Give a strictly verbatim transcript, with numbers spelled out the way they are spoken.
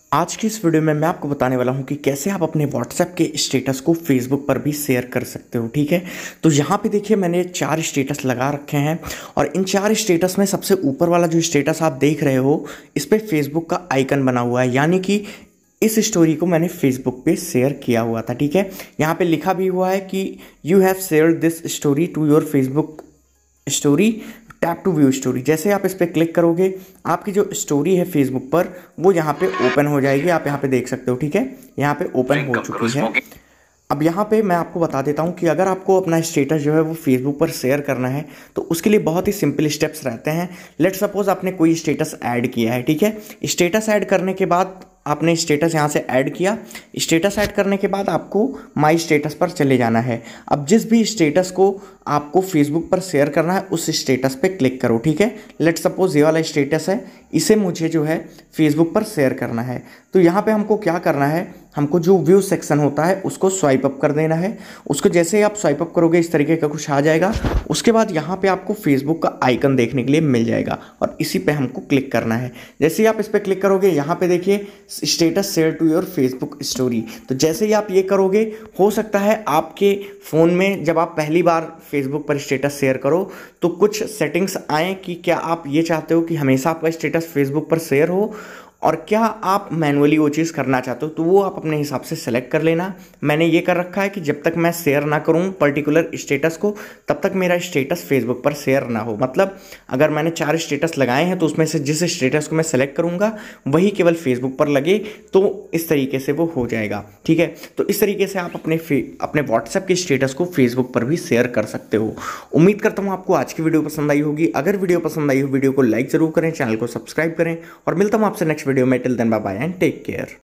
आज की इस वीडियो में मैं आपको बताने वाला हूं कि कैसे आप अपने व्हाट्सएप के स्टेटस को फेसबुक पर भी शेयर कर सकते हो। ठीक है, तो यहाँ पे देखिए मैंने चार स्टेटस लगा रखे हैं और इन चार स्टेटस में सबसे ऊपर वाला जो स्टेटस आप देख रहे हो इस पर फेसबुक का आइकन बना हुआ है, यानी कि इस स्टोरी को मैंने फेसबुक पे शेयर किया हुआ था। ठीक है, यहाँ पे लिखा भी हुआ है कि you have shared this story to your Facebook story, tap to view story. जैसे आप इस पर क्लिक करोगे आपकी जो स्टोरी है फेसबुक पर वो यहाँ पे ओपन हो जाएगी। आप यहाँ पे देख सकते हो। ठीक है, यहाँ पे ओपन हो चुकी है। अब यहाँ पे मैं आपको बता देता हूँ कि अगर आपको अपना स्टेटस जो है वो फेसबुक पर शेयर करना है तो उसके लिए बहुत ही सिंपल स्टेप्स रहते हैं। लेट सपोज आपने कोई स्टेटस ऐड किया है। ठीक है, स्टेटस ऐड करने के बाद आपने स्टेटस यहाँ से ऐड किया। स्टेटस ऐड करने के बाद आपको माई स्टेटस पर चले जाना है। अब जिस भी स्टेटस को आपको फेसबुक पर शेयर करना है उस स्टेटस पे क्लिक करो। ठीक है, लेट सपोज ये वाला स्टेटस है, इसे मुझे जो है फेसबुक पर शेयर करना है। तो यहाँ पे हमको क्या करना है, हमको जो व्यू सेक्शन होता है उसको स्वाइप अप कर देना है। उसको जैसे ही आप स्वाइप अप करोगे इस तरीके का कुछ आ जाएगा। उसके बाद यहाँ पे आपको फेसबुक का आइकन देखने के लिए मिल जाएगा और इसी पे हमको क्लिक करना है। जैसे ही आप इस पर क्लिक करोगे यहाँ पे देखिए status share to your Facebook story. तो जैसे ही आप ये करोगे हो सकता है आपके फ़ोन में जब आप पहली बार फेसबुक पर स्टेटस शेयर करो तो कुछ सेटिंग्स आए कि क्या आप ये चाहते हो कि हमेशा आपका स्टेटस फेसबुक पर शेयर हो और क्या आप मैनुअली वो चीज़ करना चाहते हो, तो वो आप अपने हिसाब से सेलेक्ट कर लेना। मैंने ये कर रखा है कि जब तक मैं शेयर ना करूं पर्टिकुलर स्टेटस को तब तक मेरा स्टेटस फेसबुक पर शेयर ना हो। मतलब अगर मैंने चार स्टेटस लगाए हैं तो उसमें से जिस स्टेटस को मैं सेलेक्ट करूंगा वही केवल फेसबुक पर लगे, तो इस तरीके से वो हो जाएगा। ठीक है, तो इस तरीके से आप अपने अपने व्हाट्सएप के स्टेटस को फेसबुक पर भी शेयर कर सकते हो। उम्मीद करता हूँ आपको आज की वीडियो पसंद आई होगी। अगर वीडियो पसंद आई हो वीडियो को लाइक जरूर करें, चैनल को सब्सक्राइब करें और मिलता हूँ आपसे नेक्स्ट वीडियो में। Till then bye bye and take care.